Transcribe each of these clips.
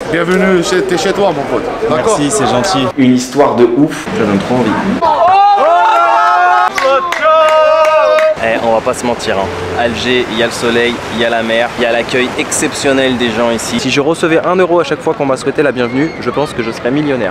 Bienvenue, t'es chez toi mon pote. Merci, c'est gentil. Une histoire de ouf, ça donne trop envie. On va pas se mentir, hein. Alger, il y a le soleil, il y a la mer, il y a l'accueil exceptionnel des gens ici. Si je recevais 1 € à chaque fois qu'on m'a souhaité la bienvenue, je pense que je serais millionnaire.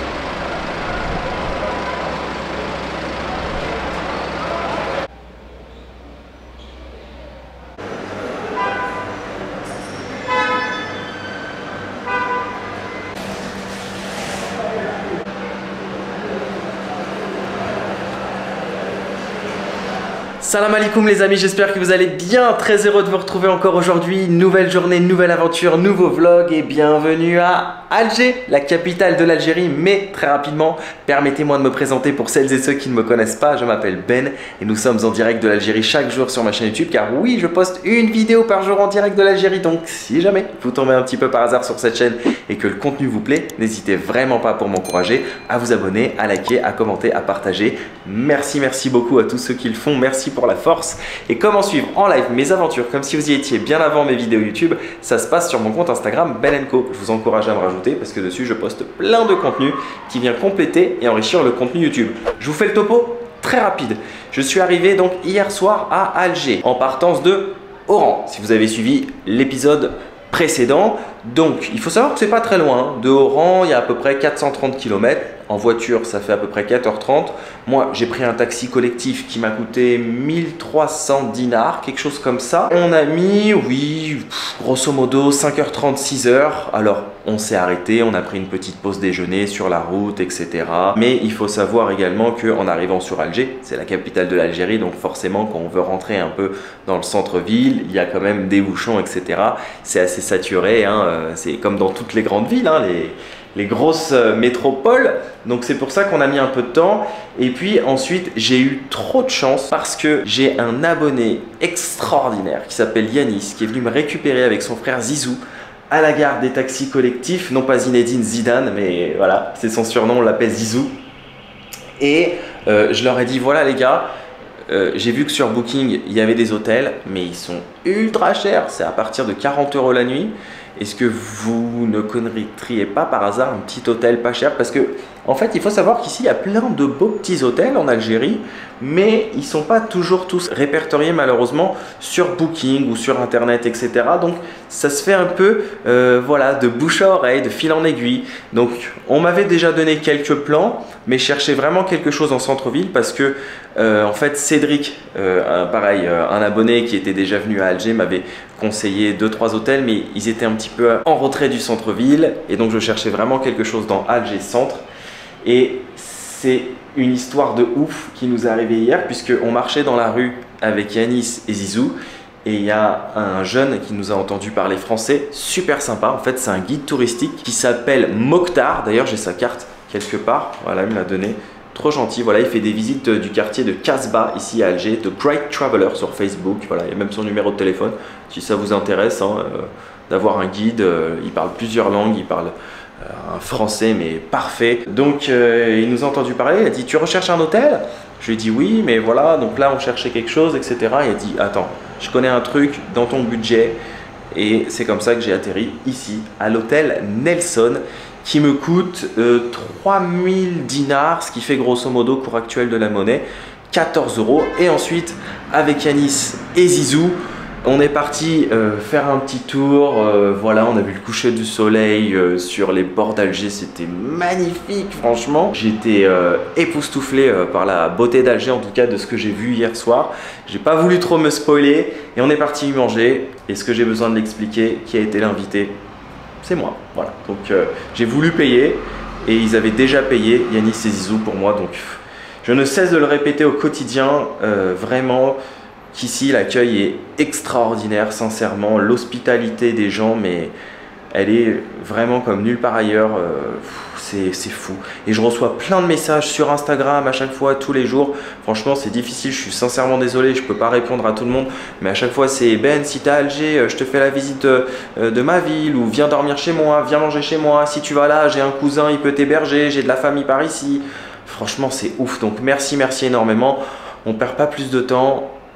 Salam alaikum les amis, j'espère que vous allez bien, très heureux de vous retrouver encore aujourd'hui. Nouvelle journée, nouvelle aventure, nouveau vlog et bienvenue à Alger, la capitale de l'Algérie. Mais très rapidement, permettez-moi de me présenter pour celles et ceux qui ne me connaissent pas. Je m'appelle Ben et nous sommes en direct de l'Algérie chaque jour sur ma chaîne YouTube. Car oui, je poste une vidéo par jour en direct de l'Algérie. Donc si jamais vous tombez un petit peu par hasard sur cette chaîne et que le contenu vous plaît, n'hésitez vraiment pas pour m'encourager à vous abonner, à liker, à commenter, à partager. Merci beaucoup à tous ceux qui le font. Merci pour la force. Et comment suivre en live mes aventures comme si vous y étiez bien avant mes vidéos YouTube, ça se passe sur mon compte Instagram Ben & Co. Je vous encourage à me rajouter parce que dessus je poste plein de contenu qui vient compléter et enrichir le contenu YouTube. Je vous fais le topo très rapide. Je suis arrivé donc hier soir à Alger en partance de Oran. Si vous avez suivi l'épisode précédent, donc il faut savoir que c'est pas très loin. Hein. De Oran, il y a à peu près 430 km. En voiture, ça fait à peu près 4h30. Moi, j'ai pris un taxi collectif qui m'a coûté 1300 dinars, quelque chose comme ça. On a mis, oui, grosso modo 5h30, 6h. Alors, on s'est arrêté, on a pris une petite pause déjeuner sur la route, etc. Mais il faut savoir également qu'en arrivant sur Alger, c'est la capitale de l'Algérie, donc forcément, quand on veut rentrer un peu dans le centre-ville, il y a quand même des bouchons, etc. C'est assez saturé, hein. C'est comme dans toutes les grandes villes, hein, les grosses métropoles. Donc c'est pour ça qu'on a mis un peu de temps. Et puis ensuite j'ai eu trop de chance parce que j'ai un abonné extraordinaire qui s'appelle Yanis, qui est venu me récupérer avec son frère Zizou à la gare des taxis collectifs. Non pas Zinedine Zidane, mais voilà, c'est son surnom, on l'appelle Zizou. Et je leur ai dit, voilà les gars, j'ai vu que sur Booking il y avait des hôtels, mais ils sont ultra chers, c'est à partir de 40 € la nuit. Est-ce que vous ne connaîtriez pas par hasard un petit hôtel pas cher? Parce que en fait, il faut savoir qu'ici, il y a plein de beaux petits hôtels en Algérie, mais ils ne sont pas toujours tous répertoriés malheureusement sur Booking ou sur Internet, etc. Donc, ça se fait un peu voilà, de bouche à oreille, de fil en aiguille. Donc, on m'avait déjà donné quelques plans, mais je cherchais vraiment quelque chose en centre-ville parce que, en fait, Cédric, pareil, un abonné qui était déjà venu à Alger, m'avait conseillé 2-3 hôtels, mais ils étaient un petit peu en retrait du centre-ville. Et donc, je cherchais vraiment quelque chose dans Alger Centre. Et c'est une histoire de ouf qui nous est arrivée hier puisqu'on marchait dans la rue avec Yanis et Zizou et il y a un jeune qui nous a entendu parler français, super sympa. En fait, c'est un guide touristique qui s'appelle Mokhtar. D'ailleurs, j'ai sa carte quelque part. Voilà, il me l'a donné. Trop gentil. Voilà, il fait des visites du quartier de Casbah ici à Alger, de Great Traveler sur Facebook. Voilà, il y a même son numéro de téléphone si ça vous intéresse hein, d'avoir un guide. Il parle plusieurs langues, il parle un français mais parfait. Donc il nous a entendu parler, il a dit tu recherches un hôtel? Je lui ai dit oui, mais voilà, donc là on cherchait quelque chose, etc. Il a dit attends, je connais un truc dans ton budget. Et c'est comme ça que j'ai atterri ici à l'hôtel Nelson qui me coûte 3000 dinars, ce qui fait grosso modo cours actuel de la monnaie 14 €. Et ensuite avec Yanis et Zizou, on est parti faire un petit tour, voilà, on a vu le coucher du soleil sur les bords d'Alger, c'était magnifique franchement. J'étais époustouflé par la beauté d'Alger, en tout cas de ce que j'ai vu hier soir. J'ai pas voulu trop me spoiler et on est parti y manger. Et ce que j'ai besoin de l'expliquer, qui a été l'invité, c'est moi, voilà. Donc j'ai voulu payer et ils avaient déjà payé, Yanis et Zizou pour moi, donc je ne cesse de le répéter au quotidien, vraiment. Qu'ici l'accueil est extraordinaire, sincèrement, l'hospitalité des gens, mais elle est vraiment comme nulle part ailleurs, c'est fou. Et je reçois plein de messages sur Instagram à chaque fois, tous les jours. Franchement, c'est difficile, je suis sincèrement désolé, je ne peux pas répondre à tout le monde, mais à chaque fois c'est Ben, si tu es à Alger, je te fais la visite de ma ville, ou viens dormir chez moi, viens manger chez moi, si tu vas là, j'ai un cousin, il peut t'héberger, j'ai de la famille par ici. Franchement, c'est ouf, donc merci énormément. On ne perd pas plus de temps.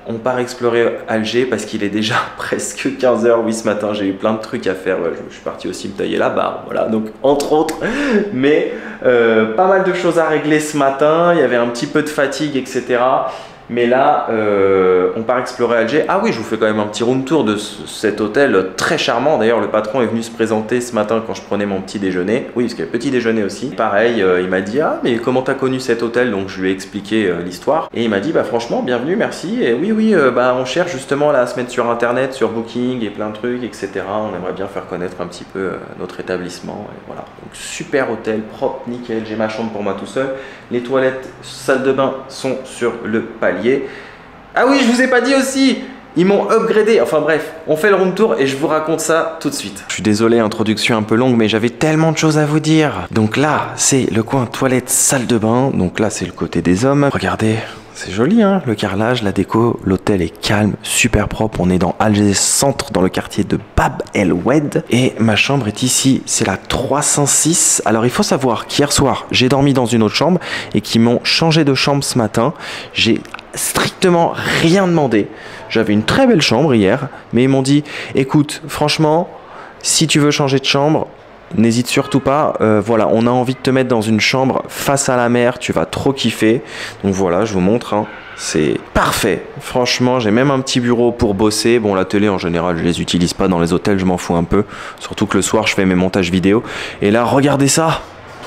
on part explorer Alger parce qu'il est déjà presque 15 h. Oui, ce matin, j'ai eu plein de trucs à faire. Ouais, je suis parti aussi me tailler la barbe, voilà, donc entre autres. Mais pas mal de choses à régler ce matin. Il y avait un petit peu de fatigue, etc. Mais là, on part explorer Alger. Ah oui, je vous fais quand même un petit room tour de cet hôtel très charmant. D'ailleurs, le patron est venu se présenter ce matin quand je prenais mon petit déjeuner. Oui, parce qu'il y a petit déjeuner aussi. Pareil, il m'a dit « Ah, mais comment t'as connu cet hôtel ?» Donc, je lui ai expliqué l'histoire. Et il m'a dit « Bah franchement, bienvenue, merci. Et oui, bah on cherche justement là, à se mettre sur Internet, sur Booking et plein de trucs, etc. On aimerait bien faire connaître un petit peu notre établissement. » Et voilà. Donc, super hôtel, propre, nickel. J'ai ma chambre pour moi tout seul. Les toilettes, salle de bain sont sur le palier. Ah oui, je vous ai pas dit aussi, ils m'ont upgradé. Enfin bref, on fait le room tour et je vous raconte ça tout de suite. Je suis désolé, introduction un peu longue, mais j'avais tellement de choses à vous dire. Donc là, c'est le coin toilette, salle de bain. Donc là, c'est le côté des hommes. Regardez, c'est joli, hein, le carrelage, la déco. L'hôtel est calme, super propre. On est dans Alger Centre, dans le quartier de Bab El Oued. Et ma chambre est ici, c'est la 306. Alors il faut savoir qu'hier soir, j'ai dormi dans une autre chambre et qu'ils m'ont changé de chambre ce matin. J'ai strictement rien demandé. J'avais une très belle chambre hier, mais ils m'ont dit, écoute, franchement, si tu veux changer de chambre, n'hésite surtout pas, voilà, on a envie de te mettre dans une chambre face à la mer, tu vas trop kiffer. Donc voilà, je vous montre, hein. C'est parfait. Franchement, j'ai même un petit bureau pour bosser. Bon, la télé, en général, je les utilise pas dans les hôtels, je m'en fous un peu. Surtout que le soir, je fais mes montages vidéo. Et là, regardez ça.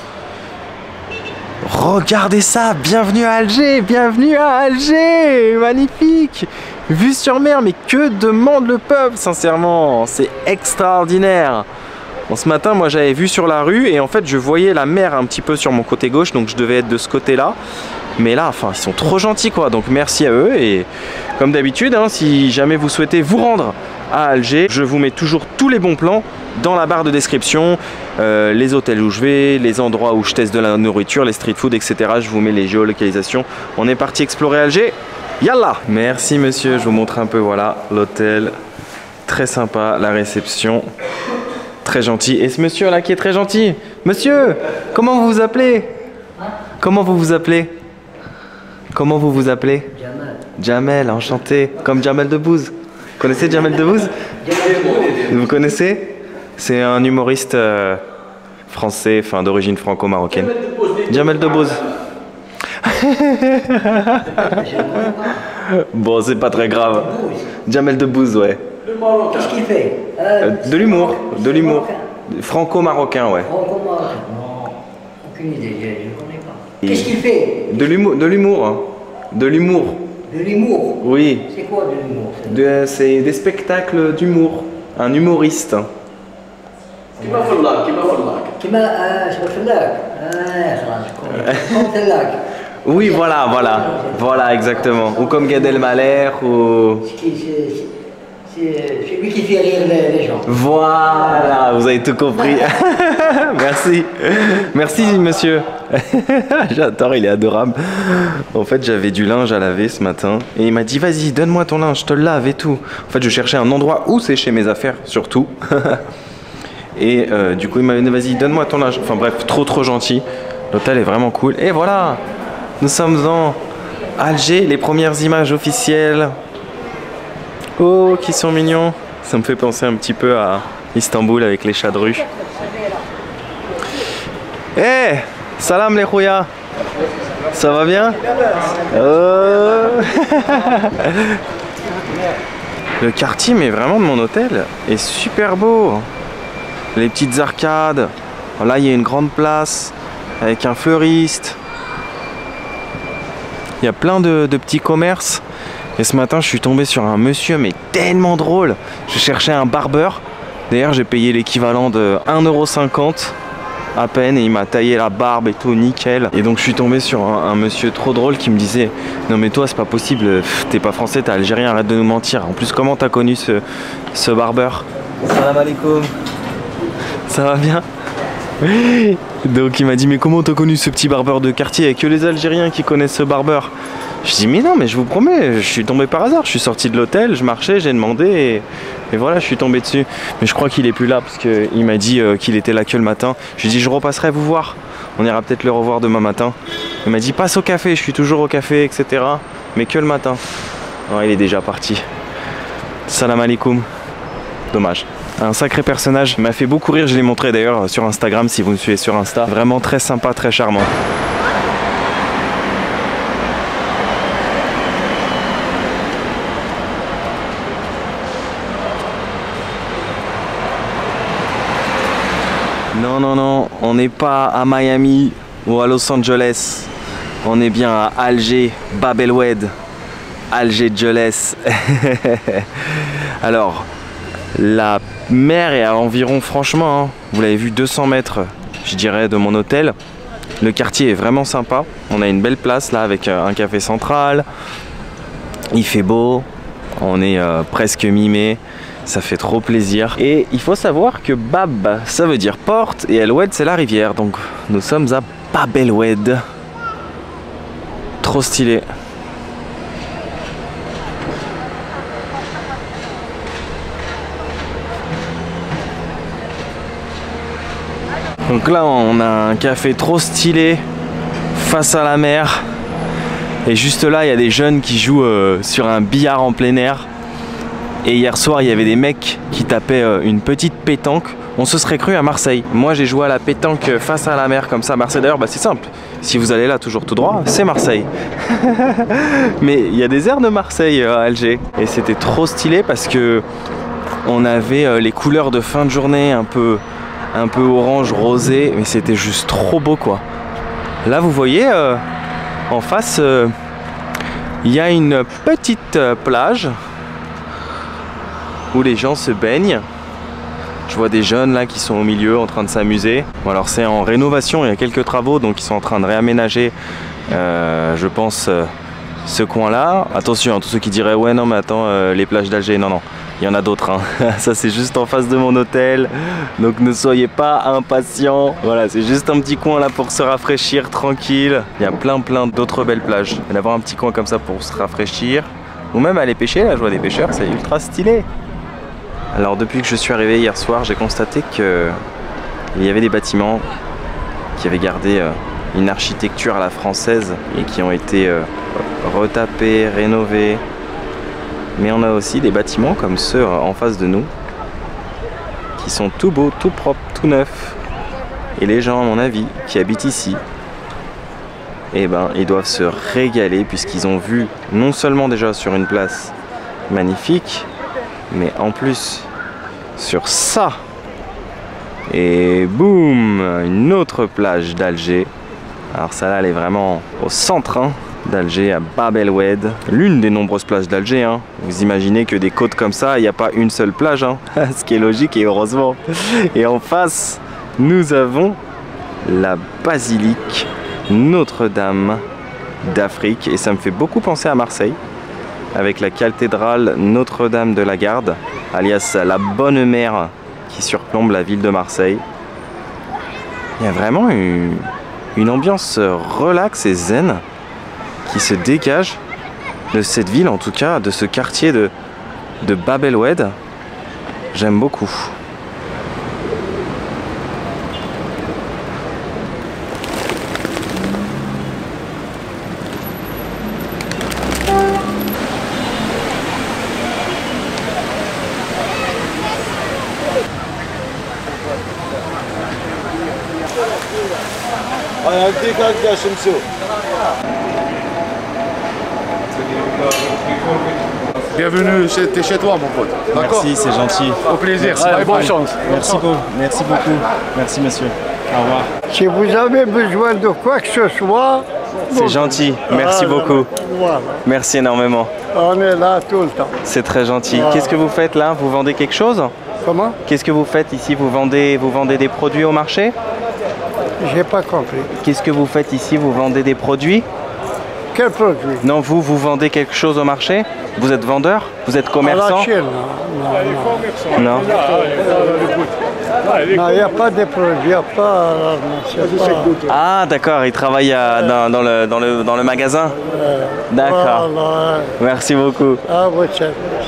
Regardez ça, bienvenue à Alger, magnifique. Vue sur mer, mais que demande le peuple, sincèrement, c'est extraordinaire. Bon, ce matin, moi j'avais vu sur la rue et en fait je voyais la mer un petit peu sur mon côté gauche, donc je devais être de ce côté-là. Mais là, enfin, ils sont trop gentils quoi, donc merci à eux. Et comme d'habitude, hein, si jamais vous souhaitez vous rendre à Alger, je vous mets toujours tous les bons plans dans la barre de description, les hôtels où je vais, les endroits où je teste de la nourriture, les street food, etc. Je vous mets les géolocalisations. On est parti explorer Alger. Yallah! Merci monsieur, je vous montre un peu, voilà, l'hôtel, très sympa, la réception, très gentil. Et ce monsieur là qui est très gentil, monsieur, comment vous vous appelez? Comment vous vous appelez? Comment vous vous appelez? Jamel. Jamel, enchanté, comme Jamel Debbouze. Vous connaissez Jamel Debbouze? Vous connaissez? C'est un humoriste français, enfin d'origine franco-marocaine. Jamel Debbouze. Bon, c'est pas très grave. Jamel Debbouze, ouais. Qu'est-ce qu'il fait? De l'humour, franco-marocain, ouais. Franco-marocain. Non, aucune idée, je ne connais pas. Qu'est-ce qu'il fait? De l'humour, hein. De l'humour. De l'humour? Oui. C'est quoi de l'humour? C'est des spectacles d'humour. Un humoriste. كيما شباب فلاك comme فلاك. Oui, voilà, exactement. Ou comme Gad Elmaleh, ou... C'est lui qui fait rire les gens. Voilà, vous avez tout compris. Merci. Merci, monsieur. J'adore, il est adorable. En fait, j'avais du linge à laver ce matin. Et il m'a dit, vas-y, donne-moi ton linge, je te le lave et tout. En fait, je cherchais un endroit où sécher mes affaires, surtout. Et du coup, il m'a dit, vas-y, donne-moi ton linge. Enfin bref, trop gentil. L'hôtel est vraiment cool. Et voilà, nous sommes en Alger, les premières images officielles. Oh, qui sont mignons. Ça me fait penser un petit peu à Istanbul avec les chats de rue. Eh, hey, salam les khouya. Ça va bien? Le quartier, mais vraiment de mon hôtel, est super beau. Les petites arcades. Là, il y a une grande place avec un fleuriste. Il y a plein de petits commerces. Et ce matin, je suis tombé sur un monsieur, mais tellement drôle. Je cherchais un barbeur. D'ailleurs, j'ai payé l'équivalent de 1,50 € à peine. Et il m'a taillé la barbe et tout, nickel. Et donc, je suis tombé sur un monsieur trop drôle qui me disait, non mais toi, c'est pas possible. T'es pas français, t'es algérien, arrête de nous mentir. En plus, comment t'as connu ce barbeur? Salam alaikum. Ça va bien? Donc il m'a dit, mais comment t'as connu ce petit barbeur de quartier? Il n'y a que les Algériens qui connaissent ce barbeur. Je dis, mais non, mais je vous promets, je suis tombé par hasard. Je suis sorti de l'hôtel, je marchais, j'ai demandé et voilà, je suis tombé dessus. Mais je crois qu'il est plus là parce qu'il m'a dit qu'il était là que le matin. Je lui ai dit, je repasserai vous voir. On ira peut-être le revoir demain matin. Il m'a dit, passe au café, je suis toujours au café, etc. Mais que le matin. Oh, il est déjà parti. Salam alaikum. Dommage. Un sacré personnage, il m'a fait beaucoup rire, je l'ai montré d'ailleurs sur Instagram si vous me suivez sur Insta. Vraiment très sympa, très charmant. Non, non, non, on n'est pas à Miami ou à Los Angeles. On est bien à Alger, Bab el Oued, Alger Jeunesse. Alors, la mer est à environ, franchement, hein, vous l'avez vu, 200 mètres, je dirais, de mon hôtel. Le quartier est vraiment sympa. On a une belle place là avec un café central. Il fait beau. On est presque mi-mai. Ça fait trop plaisir. Et il faut savoir que Bab, ça veut dire porte, et El Oued, c'est la rivière. Donc nous sommes à Bab el Oued. Trop stylé. Donc là on a un café trop stylé face à la mer. Et juste là il y a des jeunes qui jouent sur un billard en plein air. Et hier soir il y avait des mecs qui tapaient une petite pétanque. On se serait cru à Marseille. Moi j'ai joué à la pétanque face à la mer comme ça. Marseille d'ailleurs, bah, c'est simple. Si vous allez là toujours tout droit, c'est Marseille. Mais il y a des airs de Marseille à Alger. Et c'était trop stylé parce que on avait les couleurs de fin de journée un peu orange, rosé. Mais c'était juste trop beau quoi. Là vous voyez en face il y a une petite plage où les gens se baignent. Je vois des jeunes là qui sont au milieu en train de s'amuser. Bon alors c'est en rénovation, il y a quelques travaux donc ils sont en train de réaménager je pense ce coin là. Attention tous ceux qui diraient ouais non mais attends les plages d'Alger, non non, il y en a d'autres hein. Ça c'est juste en face de mon hôtel, donc ne soyez pas impatients. Voilà, c'est juste un petit coin là pour se rafraîchir tranquille. Il y a plein d'autres belles plages. Et d'avoir un petit coin comme ça pour se rafraîchir ou même aller pêcher, là je vois des pêcheurs, c'est ultra stylé. Alors depuis que je suis arrivé hier soir, j'ai constaté qu'il y avait des bâtiments qui avaient gardé une architecture à la française et qui ont été retapés, rénovés. Mais on a aussi des bâtiments comme ceux en face de nous qui sont tout beaux, tout propres, tout neufs. Et les gens, à mon avis, qui habitent ici, eh ben, ils doivent se régaler puisqu'ils ont vu non seulement déjà sur une place magnifique, mais en plus sur ça. Et boum, une autre plage d'Alger. Alors celle-là elle est vraiment au centre hein, d'Alger, à Bab el Oued, l'une des nombreuses plages d'Alger hein. Vous imaginez que des côtes comme ça, il n'y a pas une seule plage hein. Ce qui est logique et heureusement. Et en face nous avons la basilique Notre-Dame d'Afrique. Et ça me fait beaucoup penser à Marseille, avec la cathédrale Notre-Dame de la Garde, alias la Bonne Mère qui surplombe la ville de Marseille. Il y a vraiment une ambiance relaxe et zen qui se dégage de cette ville, en tout cas de ce quartier de Bab el Oued. J'aime beaucoup. Bienvenue chez toi, mon pote. D'accord. Merci, c'est gentil. Au plaisir. Merci, Bonne chance. Merci beaucoup. Merci beaucoup. Merci monsieur. Au revoir. Si vous avez besoin de quoi que ce soit, C'est gentil. Merci beaucoup. voilà, Merci énormément. on est là tout le temps. C'est très gentil. Qu'est-ce que vous faites là? Vous vendez quelque chose? Comment? Qu'est-ce que vous faites ici? Vous vendez des produits au marché? J'ai pas compris. Qu'est-ce que vous faites ici? Vous vendez des produits? Quel produit? Non, vous vendez quelque chose au marché? Vous êtes vendeur? Vous êtes À commerçant? la Chine, non. Non. Non, il n'y a pas de produits, il n'y a pas... c'est pas- Ah d'accord, il travaille dans le magasin? D'accord. Voilà, Merci beaucoup. à votre service.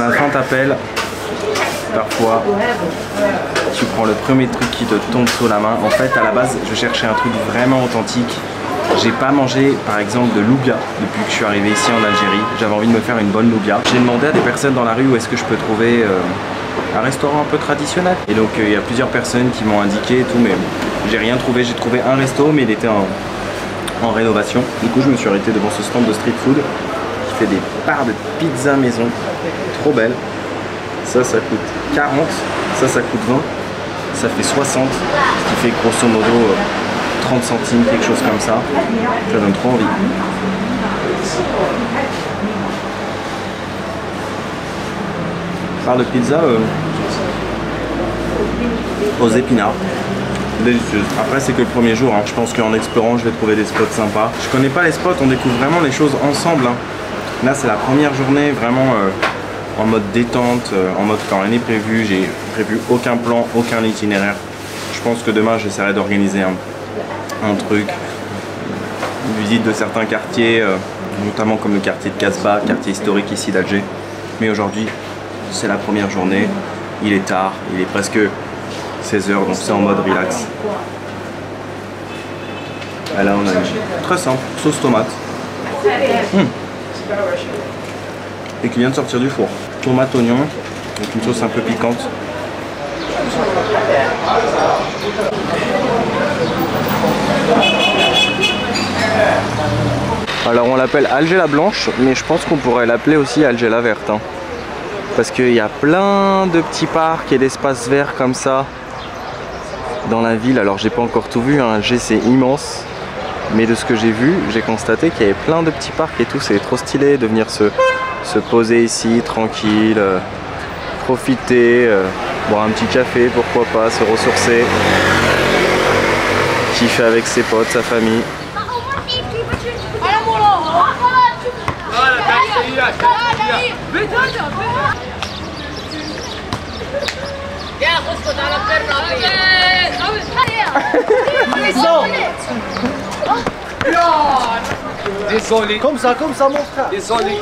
à la fin t'appelles, parfois tu prends le premier truc qui te tombe sous la main. En fait à la base je cherchais un truc vraiment authentique. J'ai pas mangé par exemple de loubia depuis que je suis arrivé ici en Algérie. J'avais envie de me faire une bonne loubia. J'ai demandé à des personnes dans la rue où est-ce que je peux trouver un restaurant un peu traditionnel. Et donc il y a plusieurs personnes qui m'ont indiqué et tout, mais j'ai rien trouvé. J'ai trouvé un resto mais il était en rénovation. Du coup je me suis arrêté devant ce stand de street food qui fait des parts de pizza maison. Trop belle. Ça coûte 40, ça coûte 20, ça fait 60, ce qui fait grosso modo 30 centimes, quelque chose comme ça. Ça donne trop envie. Part de pizza aux épinards. Délicieuse. Après c'est que le premier jour, hein. Je pense qu'en explorant je vais trouver des spots sympas. Je connais pas les spots, on découvre vraiment les choses ensemble, hein. Là c'est la première journée vraiment en mode détente, en mode quand rien n'est prévu. J'ai prévu aucun plan, aucun itinéraire. Je pense que demain j'essaierai d'organiser un truc, une visite de certains quartiers, notamment comme le quartier de Casbah, quartier historique ici d'Alger. Mais aujourd'hui c'est la première journée, il est tard, il est presque 16 h, donc c'est en mode relax. Et là on a une très simple sauce tomate. Et qui vient de sortir du four. Tomate, oignon, avec une sauce un peu piquante. Alors on l'appelle Alger la blanche, mais je pense qu'on pourrait l'appeler aussi Alger la verte, hein. Parce qu'il y a plein de petits parcs et d'espaces verts comme ça dans la ville. Alors j'ai pas encore tout vu, hein. Alger c'est immense. Mais de ce que j'ai vu, j'ai constaté qu'il y avait plein de petits parcs et tout. C'est trop stylé de venir se poser ici, tranquille, profiter, boire un petit café, pourquoi pas, se ressourcer, kiffer avec ses potes, sa famille. Désolé. Comme ça mon frère. Désolé.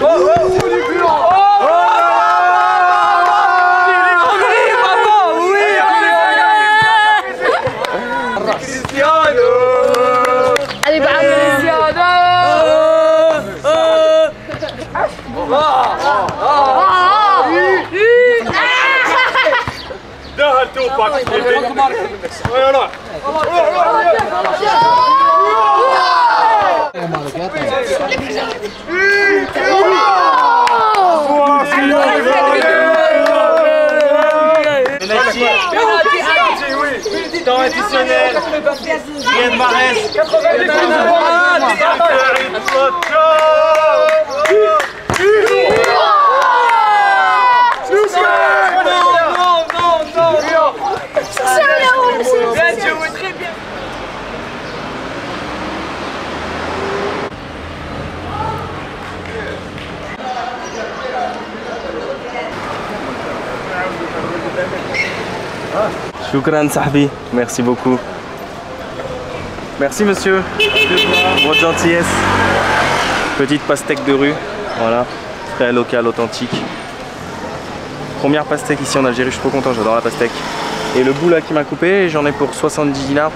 Allez, bah, Temps additionnel, rien de maresse. Shukran sahbi, merci beaucoup. Merci monsieur, votre gentillesse. Petite pastèque de rue, voilà, très local, authentique. Première pastèque ici en Algérie, je suis trop content, j'adore la pastèque. Et le bout là qui m'a coupé, j'en ai pour 70 dinars.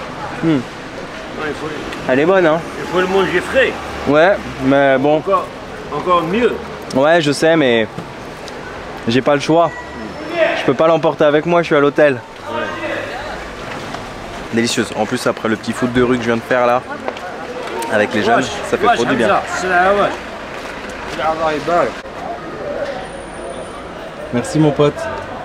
Elle est bonne, hein. Il faut le manger frais. Ouais, mais bon. Encore mieux. Ouais, je sais, mais j'ai pas le choix. Je peux pas l'emporter avec moi, je suis à l'hôtel. Délicieuse. En plus, après le petit foot de rue que je viens de faire là, avec les jeunes, ça fait trop du bien. Merci mon pote.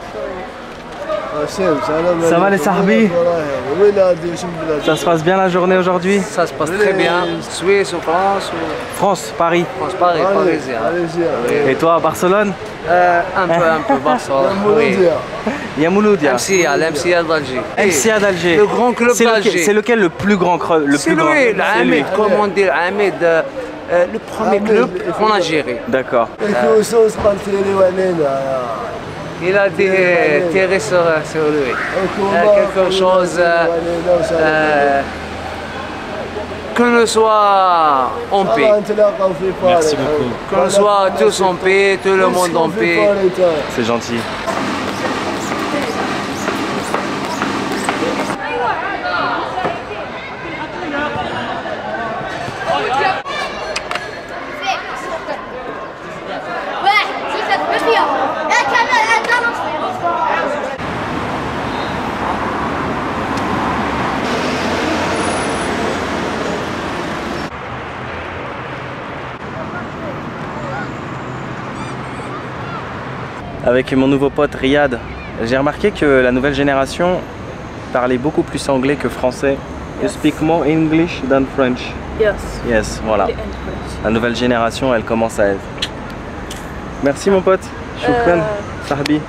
Ça va les sahbis? Ça se passe bien la journée aujourd'hui? Ça se passe très bien. Suisse ou France ou... France, Paris. France, Paris, parisien. Et toi à Barcelone? Un peu, Barcelone. Oui. Yamouloudia. l'MCA d'Alger. MCA d'Alger. Le grand club d'Alger. C'est lequel le plus grand club? C'est lui, l'Ahmed, comment dire, Ahmed, le premier club en Algérie. D'accord. Il a tiré sur lui. Quelque chose que l'on soit en paix. Merci beaucoup. Que l'on soit tous en paix, tout le monde en paix. C'est gentil. Avec mon nouveau pote Riyad, j'ai remarqué que la nouvelle génération parlait beaucoup plus anglais que français. You speak more English than French. Yes. Yes, voilà. La nouvelle génération, elle commence à être... Merci mon pote. Shukran, Sahbi.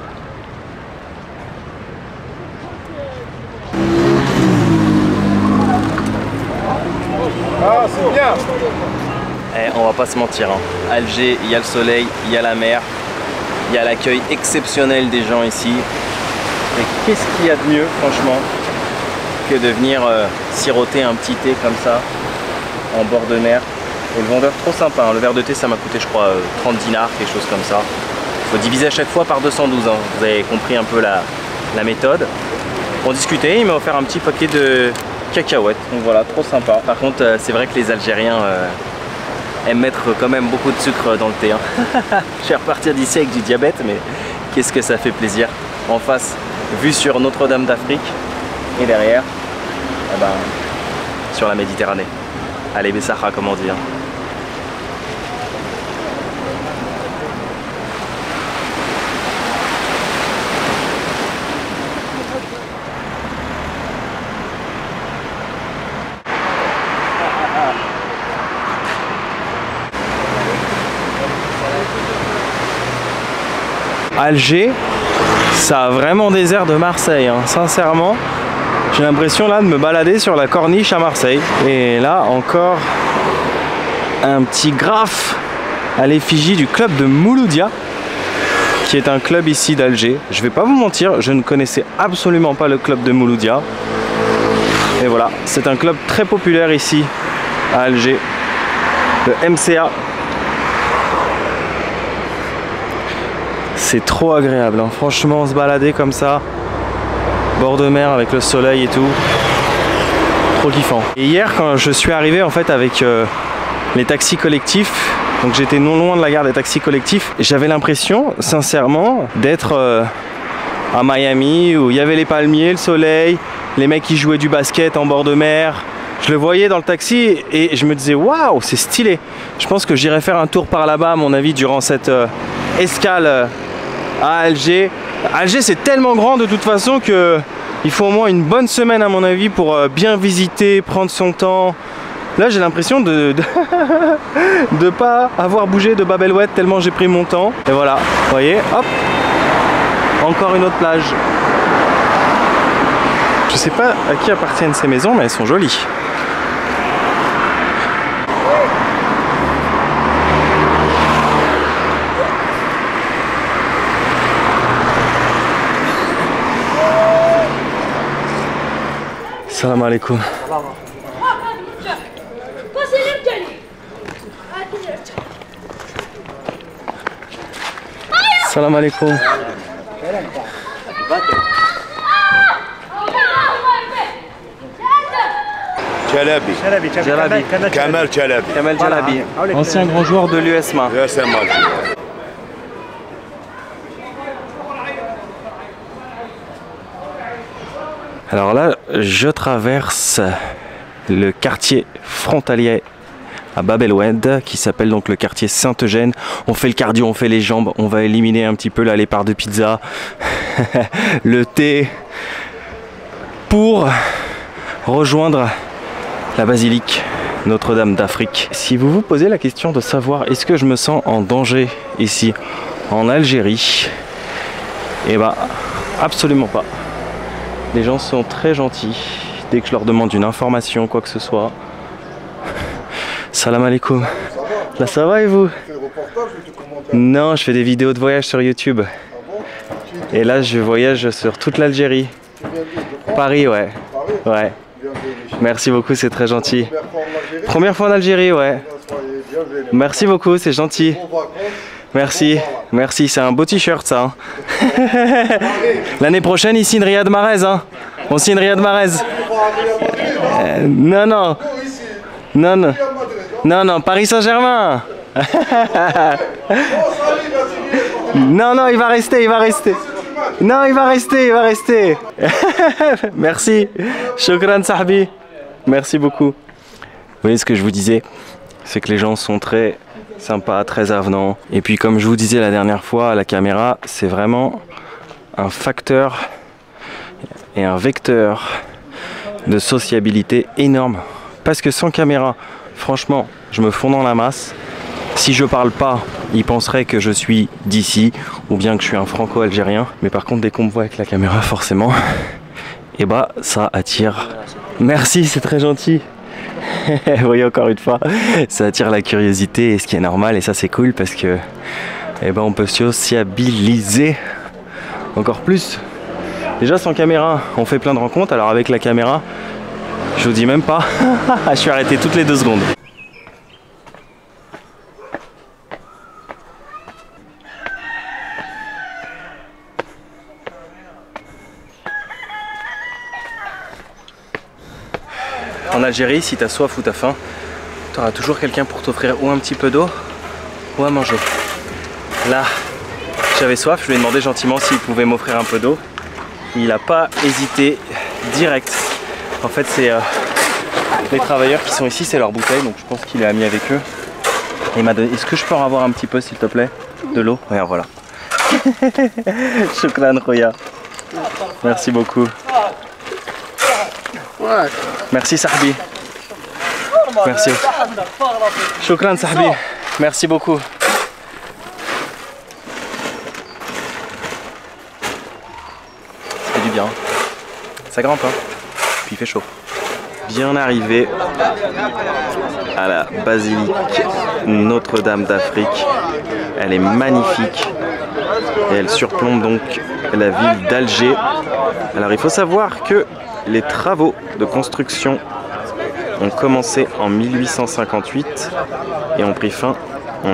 Ah, c'est bien. Eh, on va pas se mentir, hein. Alger, il y a le soleil, il y a la mer, il y a l'accueil exceptionnel des gens ici. Et qu'est-ce qu'il y a de mieux, franchement, que de venir siroter un petit thé comme ça, en bord de mer. Et le vendeur, trop sympa, hein. Le verre de thé, ça m'a coûté, je crois, 30 dinars, quelque chose comme ça. Il faut diviser à chaque fois par 212, hein. Vous avez compris un peu la méthode. On discutait, il m'a offert un petit paquet de cacahuètes. Donc voilà, trop sympa. Par contre, c'est vrai que les Algériens aiment mettre quand même beaucoup de sucre dans le thé, hein. Je vais repartir d'ici avec du diabète, mais qu'est-ce que ça fait plaisir. En face, vue sur Notre-Dame d'Afrique, et derrière, eh ben, sur la Méditerranée. Allez, Bessaha, comme on dit, hein. Alger, ça a vraiment des airs de Marseille, hein. Sincèrement, j'ai l'impression là de me balader sur la corniche à Marseille. Et là encore un petit graphe à l'effigie du club de Mouloudia, qui est un club ici d'Alger. Je vais pas vous mentir, je ne connaissais absolument pas le club de Mouloudia. Et voilà, c'est un club très populaire ici à Alger, le MCA. C'est trop agréable, hein. Franchement, se balader comme ça, bord de mer avec le soleil et tout, trop kiffant. Et hier, quand je suis arrivé en fait avec les taxis collectifs, donc j'étais non loin de la gare des taxis collectifs, j'avais l'impression, sincèrement, d'être à Miami, où il y avait les palmiers, le soleil, les mecs qui jouaient du basket en bord de mer. Je le voyais dans le taxi et je me disais waouh, c'est stylé. Je pense que j'irai faire un tour par là-bas, à mon avis, durant cette escale à Alger. Alger, c'est tellement grand de toute façon que il faut au moins une bonne semaine à mon avis pour bien visiter, prendre son temps. Là, j'ai l'impression de pas avoir bougé de Bab el-Oued tellement j'ai pris mon temps. Et voilà, vous voyez, hop, encore une autre plage. Je sais pas à qui appartiennent ces maisons, mais elles sont jolies. Salam alaikum. Salam alaikum. Chalabi. Jalabi. Kamal Chalabi. Kamal Jalabi, ancien grand joueur de l'USMA. Alors là, je traverse le quartier frontalier à Bab el-Oued, qui s'appelle donc le quartier Saint-Eugène. On fait le cardio, on fait les jambes, on va éliminer un petit peu là les parts de pizza, le thé, pour rejoindre la basilique Notre-Dame d'Afrique. Si vous vous posez la question de savoir est-ce que je me sens en danger ici en Algérie, eh ben absolument pas. Les gens sont très gentils dès que je leur demande une information, quoi que ce soit. Salam alaikum. Là ça va et vous? Non, je fais des vidéos de voyage sur YouTube. Et là je voyage sur toute l'Algérie. Paris, ouais. Ouais. Merci beaucoup, c'est très gentil. Première fois en Algérie, ouais. Merci beaucoup, c'est gentil. Merci, merci, c'est un beau t-shirt ça. Hein. L'année prochaine, il signe Riyad Mahrez. Hein. On signe Riyad Mahrez. Non, non. Non, non. Non, non, Paris Saint-Germain. Non, non, il va rester, il va rester. Non, il va rester, il va rester. Merci. Shukran Sahbi. Merci beaucoup. Vous voyez ce que je vous disais, c'est que les gens sont très sympas, très avenants. Et puis comme je vous disais la dernière fois, la caméra, c'est vraiment un facteur et un vecteur de sociabilité énorme. Parce que sans caméra, franchement, je me fonds dans la masse. Si je parle pas, ils penseraient que je suis d'ici ou bien que je suis un franco-algérien. Mais par contre, dès qu'on me voit avec la caméra, forcément, et bah ça attire. Merci, c'est très gentil. Vous voyez, encore une fois, ça attire la curiosité et ce qui est normal, et ça c'est cool parce que eh ben, on peut sociabiliser encore plus. Déjà sans caméra, on fait plein de rencontres, alors avec la caméra, je vous dis même pas, je suis arrêté toutes les 2 secondes. En Algérie, si t'as soif ou t'as faim, t'auras toujours quelqu'un pour t'offrir ou un petit peu d'eau ou à manger. Là, j'avais soif, je lui ai demandé gentiment s'il pouvait m'offrir un peu d'eau. Il n'a pas hésité, direct. En fait, c'est les travailleurs qui sont ici, c'est leur bouteille, donc je pense qu'il est ami avec eux. Et il m'a donné, est-ce que je peux en avoir un petit peu s'il te plaît? De l'eau? Regarde, voilà. Shukran Khoya. Merci beaucoup. Merci Sahbi. Merci. Shukran Sahbi. Merci beaucoup. Ça fait du bien. Ça grimpe hein. Puis il fait chaud. Bien arrivé à la basilique Notre-Dame d'Afrique. Elle est magnifique. Et elle surplombe donc la ville d'Alger. Alors il faut savoir que les travaux de construction ont commencé en 1858 et ont pris fin en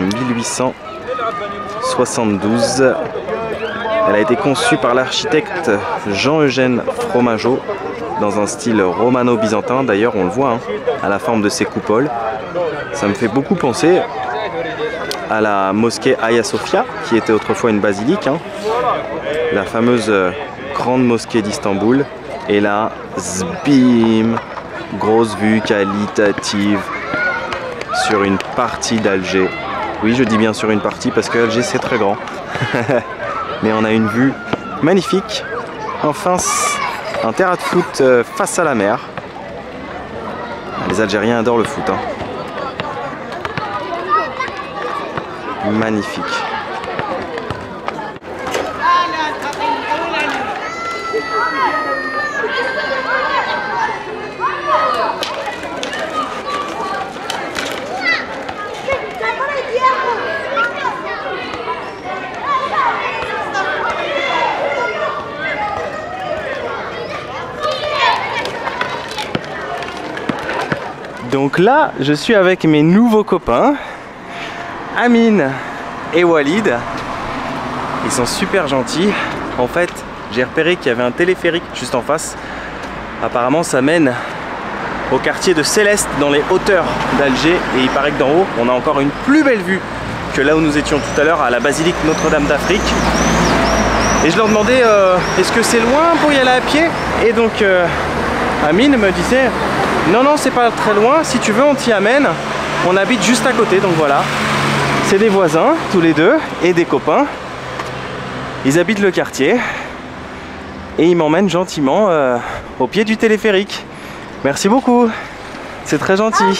1872. Elle a été conçue par l'architecte Jean-Eugène Fromageau dans un style romano-byzantin. D'ailleurs, on le voit hein, à la forme de ses coupoles. Ça me fait beaucoup penser à la mosquée Hagia Sophia, qui était autrefois une basilique. Hein. La fameuse grande mosquée d'Istanbul. Et là, zbim, grosse vue qualitative sur une partie d'Alger. Oui, je dis bien sur une partie parce que Alger c'est très grand. Mais on a une vue magnifique. Enfin, un terrain de foot face à la mer. Les Algériens adorent le foot. Hein. Magnifique. Donc là, je suis avec mes nouveaux copains, Amine et Walid. Ils sont super gentils. En fait, j'ai repéré qu'il y avait un téléphérique juste en face. Apparemment, ça mène au quartier de Céleste, dans les hauteurs d'Alger. Et il paraît que d'en haut, on a encore une plus belle vue que là où nous étions tout à l'heure, à la basilique Notre-Dame d'Afrique. Et je leur demandais, est-ce que c'est loin pour y aller à pied? Et donc, Amine me disait... Non, non, c'est pas très loin. Si tu veux, on t'y amène. On habite juste à côté, donc voilà. C'est des voisins, tous les deux, et des copains. Ils habitent le quartier. Et ils m'emmènent gentiment au pied du téléphérique. Merci beaucoup. C'est très gentil.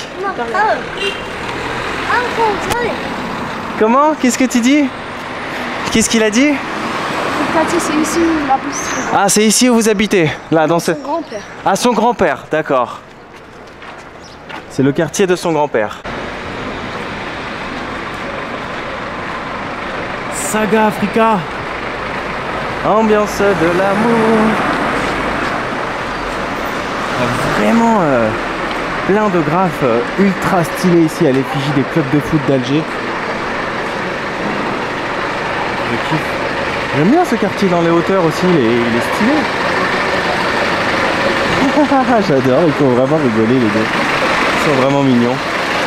Comment? Qu'est-ce que tu dis? Qu'est-ce qu'il a dit? Le quartier, c'est ici où la police. Ah, c'est ici où vous habitez? Là, dans ce... Son grand-père. Ah, son grand-père, d'accord. C'est le quartier de son grand-père. Saga Africa. Ambiance de l'amour. Vraiment plein de graphes ultra stylés ici à l'effigie des clubs de foot d'Alger. Je kiffe. J'aime bien ce quartier dans les hauteurs aussi, il est stylé. J'adore, ils font vraiment rigoler les deux. Ils sont vraiment mignons.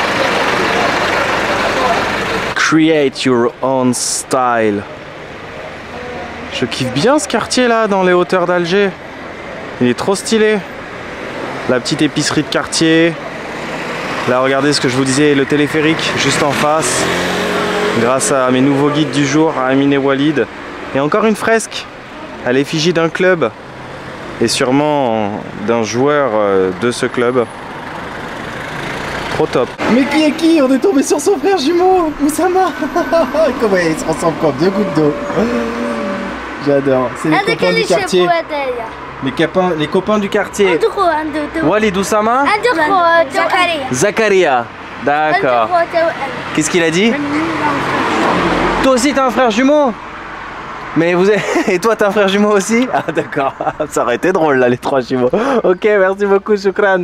Create your own style. Je kiffe bien ce quartier là dans les hauteurs d'Alger. Il est trop stylé. La petite épicerie de quartier. Là regardez ce que je vous disais, le téléphérique juste en face. Grâce à mes nouveaux guides du jour, à Amine et Walid. Et encore une fresque à l'effigie d'un club. Et sûrement d'un joueur de ce club. Trop top. Mais qui est qui? On est tombé sur son frère jumeau, Oussama. Comment ils se ressemblent comme deux gouttes d'eau. J'adore. C'est les copains du quartier. Les copains du quartier. Walid, Oussama. Zakaria. D'accord. Qu'est-ce qu'il a dit? Toi aussi t'as un frère jumeau? Mais vous êtes... Et toi t'as un frère jumeau aussi? Ah d'accord. Ça aurait été drôle là les trois jumeaux. Ok, merci beaucoup, shukran.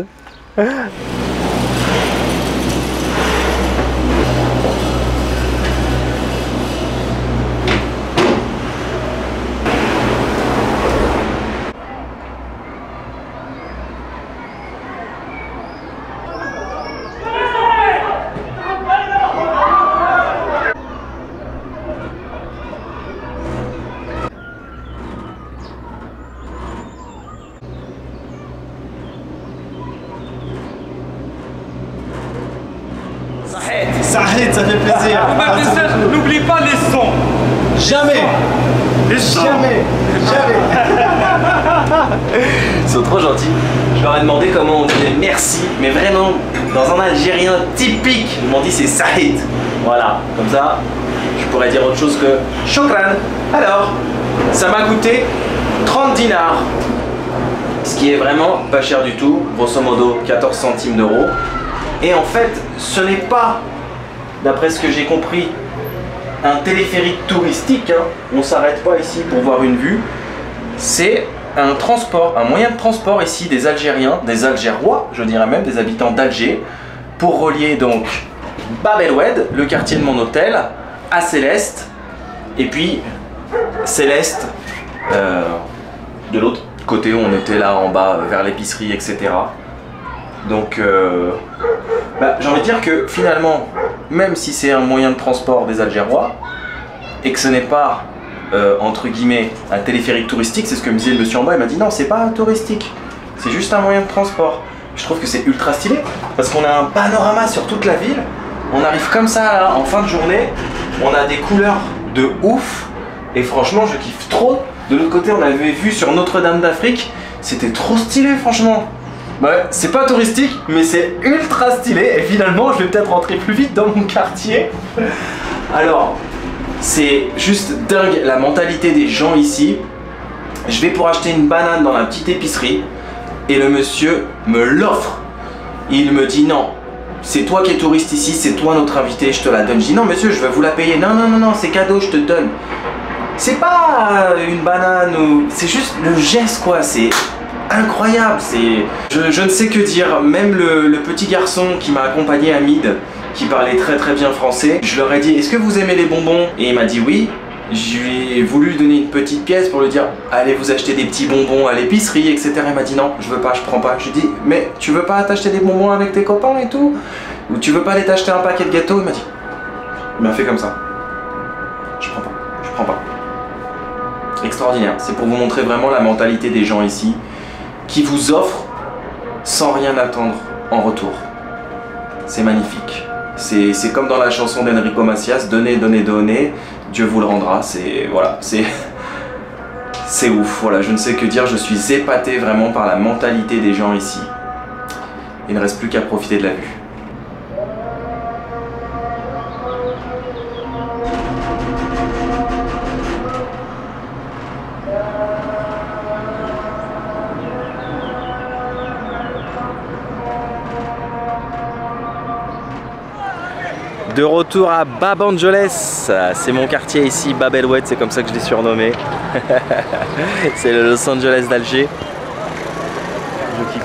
Sahid, ça fait plaisir. N'oublie pas les sons. Jamais. Les sons. Jamais. Ils sont trop gentils. Je leur ai demandé comment on disait merci, mais vraiment dans un algérien typique. Ils m'ont dit c'est Sahid. Voilà, comme ça, je pourrais dire autre chose que shukran. Alors, ça m'a coûté 30 dinars. Ce qui est vraiment pas cher du tout, grosso modo 14 centimes d'euros. Et en fait, ce n'est pas, d'après ce que j'ai compris, un téléphérique touristique. Hein. On ne s'arrête pas ici pour voir une vue. C'est un transport, un moyen de transport ici des Algériens, des Algérois, je dirais même, des habitants d'Alger, pour relier donc Bab El Oued, le quartier de mon hôtel, à Céleste, et puis Céleste, de l'autre côté où on était là en bas, vers l'épicerie, etc. Donc, j'ai envie de dire que finalement, même si c'est un moyen de transport des Algérois, et que ce n'est pas, entre guillemets, un téléphérique touristique, c'est ce que me disait le monsieur en bas, il m'a dit non, c'est pas touristique, c'est juste un moyen de transport. Je trouve que c'est ultra stylé, parce qu'on a un panorama sur toute la ville, on arrive comme ça, là, en fin de journée, on a des couleurs de ouf, et franchement, je kiffe trop. De l'autre côté, on avait vu sur Notre-Dame d'Afrique, c'était trop stylé, franchement. Ouais, c'est pas touristique, mais c'est ultra stylé, et finalement, je vais peut-être rentrer plus vite dans mon quartier. Alors, c'est juste dingue la mentalité des gens ici. Je vais pour acheter une banane dans la petite épicerie, et le monsieur me l'offre. Il me dit non, c'est toi qui es touriste ici, c'est toi notre invité, je te la donne. Je dis non monsieur, je vais vous la payer. Non, non, non, non, c'est cadeau, je te donne. C'est pas une banane ou... C'est juste le geste quoi, c'est incroyable. Je ne sais que dire, même le petit garçon qui m'a accompagné à Mid, qui parlait très très bien français, je leur ai dit est-ce que vous aimez les bonbons? Et il m'a dit oui. Je lui ai voulu donner une petite pièce pour lui dire allez vous acheter des petits bonbons à l'épicerie, etc. Il m'a dit non, je veux pas, je prends pas. Je lui ai dit mais tu veux pas t'acheter des bonbons avec tes copains et tout? Ou tu veux pas aller t'acheter un paquet de gâteaux? Il m'a dit. Il m'a fait comme ça. Je prends pas, je prends pas. Extraordinaire, c'est pour vous montrer vraiment la mentalité des gens ici qui vous offrent sans rien attendre en retour. C'est magnifique. C'est comme dans la chanson d'Enrico Macias, donnez, donnez, donnez, Dieu vous le rendra. C'est voilà, c'est ouf. Voilà, je ne sais que dire, je suis épaté vraiment par la mentalité des gens ici. Il ne reste plus qu'à profiter de la vue. De retour à Bab Angeles, c'est mon quartier ici, Bab El Oued, c'est comme ça que je l'ai surnommé. C'est le Los Angeles d'Alger. Je kiffe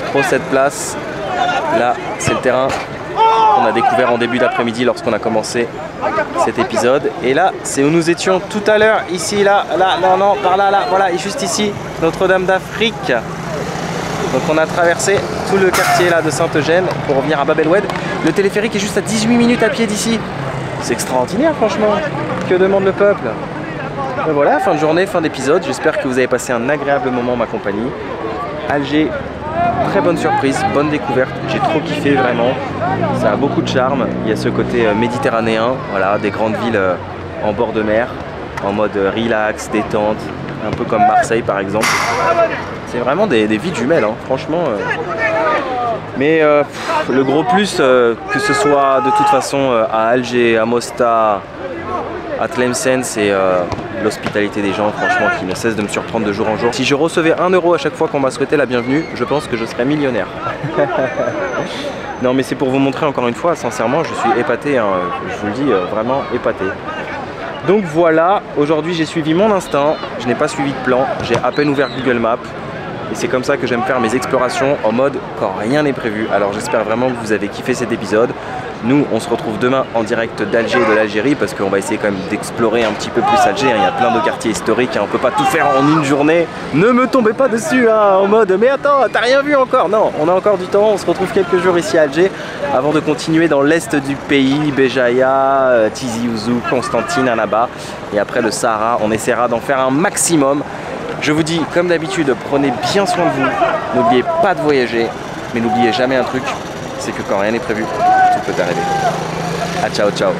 trop cette place. Là, c'est le terrain qu'on a découvert en début d'après-midi lorsqu'on a commencé cet épisode. Et là, c'est où nous étions tout à l'heure. Ici, là, non, par là, voilà, et juste ici, Notre-Dame d'Afrique. Donc on a traversé tout le quartier là de Saint-Eugène pour revenir à Bab el-Oued. Le téléphérique est juste à 18 minutes à pied d'ici. C'est extraordinaire franchement. Que demande le peuple? Et voilà, fin de journée, fin d'épisode. J'espère que vous avez passé un agréable moment en ma compagnie. Alger, très bonne surprise, bonne découverte. J'ai trop kiffé vraiment. Ça a beaucoup de charme. Il y a ce côté méditerranéen, voilà, des grandes villes en bord de mer, en mode relax, détente, un peu comme Marseille par exemple. C'est vraiment des villes jumelles, hein, franchement. Mais le gros plus, que ce soit de toute façon à Alger, à Mostar, à Tlemcen, c'est l'hospitalité des gens, franchement, qui ne cesse de me surprendre de jour en jour. Si je recevais 1 € à chaque fois qu'on m'a souhaité la bienvenue, je pense que je serais millionnaire. Non mais c'est pour vous montrer encore une fois, sincèrement, je suis épaté, hein, je vous le dis, vraiment épaté. Donc voilà, aujourd'hui j'ai suivi mon instinct, je n'ai pas suivi de plan, j'ai à peine ouvert Google Maps. Et c'est comme ça que j'aime faire mes explorations en mode quand rien n'est prévu. Alors j'espère vraiment que vous avez kiffé cet épisode. Nous, on se retrouve demain en direct d'Alger et de l'Algérie parce qu'on va essayer quand même d'explorer un petit peu plus Alger. Il y a plein de quartiers historiques, on ne peut pas tout faire en une journée. Ne me tombez pas dessus en mode mais attends, t'as rien vu encore? Non, on a encore du temps, on se retrouve quelques jours ici à Alger avant de continuer dans l'est du pays, Béjaïa, Tizi Ouzou, Constantine, Annaba. Et après le Sahara, on essaiera d'en faire un maximum. Je vous dis, comme d'habitude, prenez bien soin de vous, n'oubliez pas de voyager, mais n'oubliez jamais un truc, c'est que quand rien n'est prévu, tout peut arriver. Ah, ciao, ciao.